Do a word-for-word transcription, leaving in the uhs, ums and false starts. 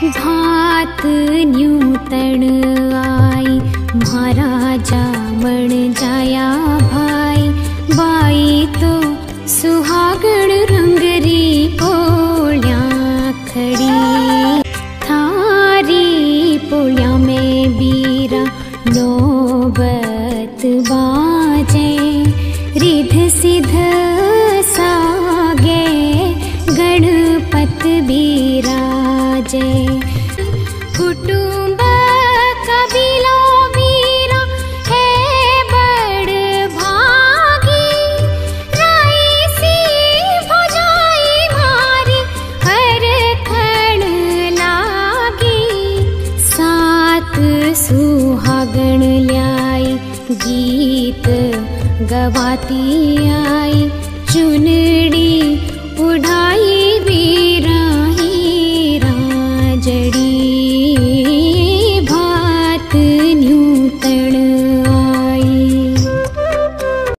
भात न्यूतण आई, महाराजा बन जाया भाई। बाई तो सुहागण रंगरी पोलिया खड़ी, थारी पोलिया में बीरा नौबत बाजे। रिध सिद्ध सागे गणपत बिराजे। कुटुंब कबीला वीरा है बड़ भागी, राईसी भुजाई मारी हर खण लागी। सात सुहागण ल्याई, गीत गवाती आई, चुनड़ी उड़ाई